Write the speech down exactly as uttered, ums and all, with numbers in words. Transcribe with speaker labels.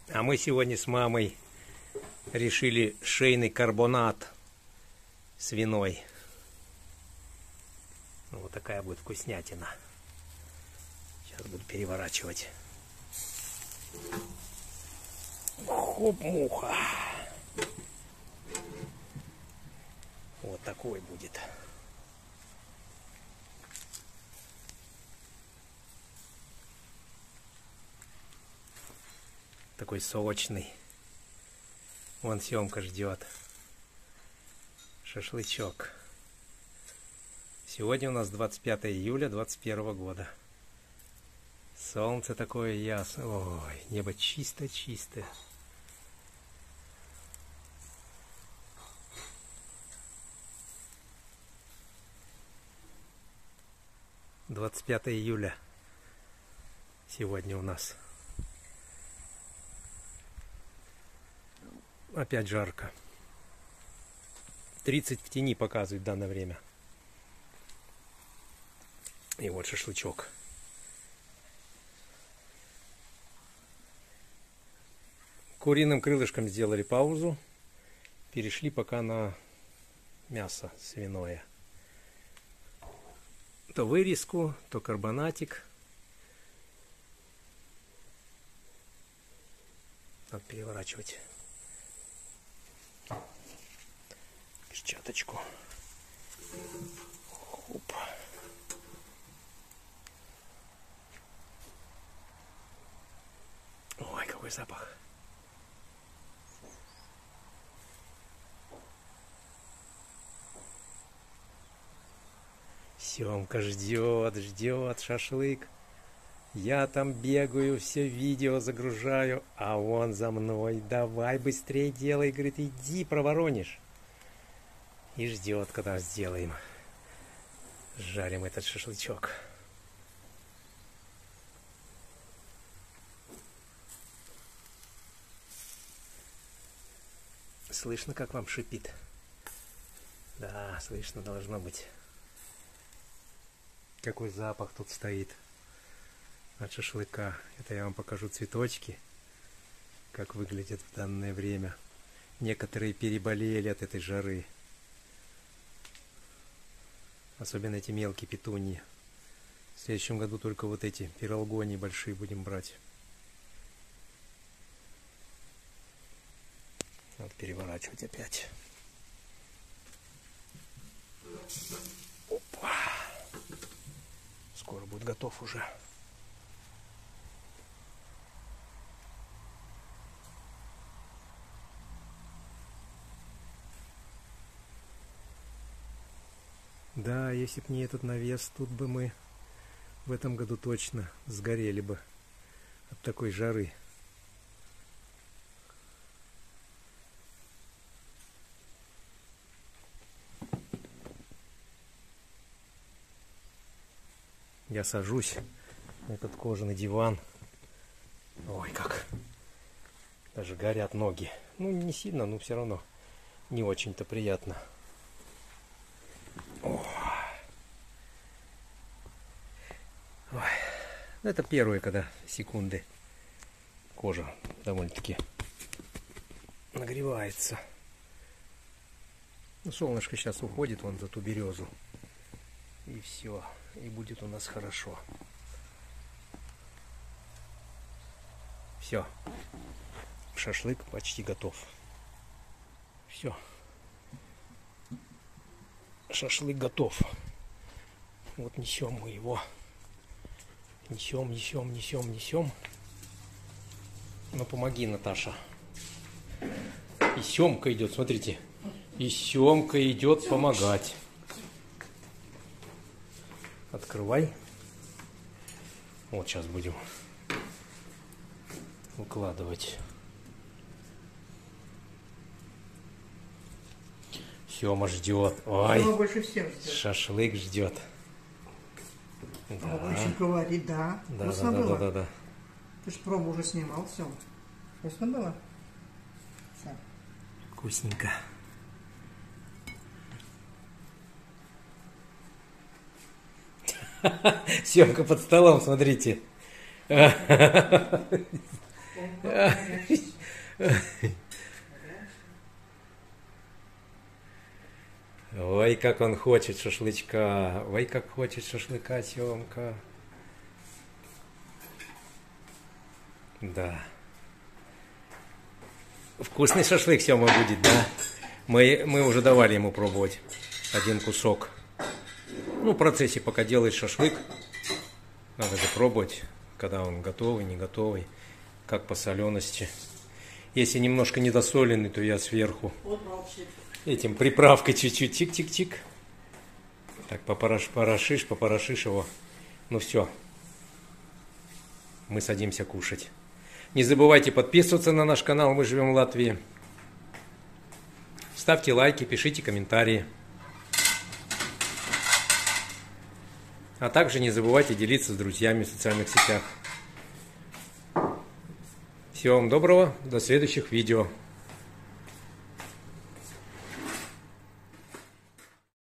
Speaker 1: А мы сегодня с мамой решили шейный карбонат свиной. Вот такая будет вкуснятина. Сейчас буду переворачивать. Хоп-муха. Вот такой будет. Такой сочный. Вон Семка ждет. Шашлычок. Сегодня у нас двадцать пятое июля двадцать первого года. Солнце такое ясное. Ой, небо чисто-чистое. двадцать пятое июля сегодня у нас. Опять жарко. тридцать в тени показывает в данное время. И вот шашлычок. Куриным крылышком сделали паузу. Перешли пока на мясо свиное. То вырезку, то карбонатик. Надо переворачивать. Перчаточку. Хоп. Ой, какой запах. Семка ждет, ждет шашлык. Я там бегаю, все видео загружаю, а он за мной. Давай быстрее делай, говорит, иди, проворонишь. И ждет, когда сделаем. Жарим этот шашлычок. Слышно, как вам шипит? Да, слышно должно быть. Какой запах тут стоит от шашлыка. Это я вам покажу цветочки, как выглядят в данное время. Некоторые переболели от этой жары. Особенно эти мелкие петуньи. В следующем году только вот эти пиралгонии большие будем брать. Надо переворачивать опять. Опа. Скоро будет готов уже. Да, если б не этот навес, тут бы мы в этом году точно сгорели бы от такой жары. Я сажусь на этот кожаный диван. Ой, как даже горят ноги. Ну, не сильно, но все равно не очень-то приятно. Ой. Ой. Это первые, когда секунды кожа довольно-таки нагревается. Ну, солнышко сейчас уходит вон за ту березу. И все. И будет у нас хорошо. Все. Шашлык почти готов. Все. Шашлык готов. Вот несем мы его. Несем, несем, несем, несем. Ну помоги, Наташа. И Семка идет, смотрите. И Семка идет помогать. Открывай. Вот сейчас будем укладывать. Сема ждет. Ой,
Speaker 2: больше всех ждет.
Speaker 1: Шашлык ждет.
Speaker 2: Да. Он еще говорит, да.
Speaker 1: Да,
Speaker 2: Вкусно
Speaker 1: да,
Speaker 2: было?
Speaker 1: да, да, да.
Speaker 2: Ты ж пробу уже снимал, все. Вкусно было? Все.
Speaker 1: Вкусненько. Семка под столом, смотрите. Ой, как он хочет шашлычка. Ой, как хочет шашлыка Семка. Да. Вкусный шашлык Сема будет, да? Мы, мы уже давали ему пробовать один кусок. Ну, в процессе, пока делает шашлык, надо же пробовать, когда он готовый, не готовый, как по солености. Если немножко недосоленный, то я сверху этим приправкой чуть-чуть тик-тик-тик. Так, попорош, порошишь, попорошишь его. Ну все, мы садимся кушать. Не забывайте подписываться на наш канал «Мы живем в Латвии». Ставьте лайки, пишите комментарии. А также не забывайте делиться с друзьями в социальных сетях. Всего вам доброго, до следующих видео.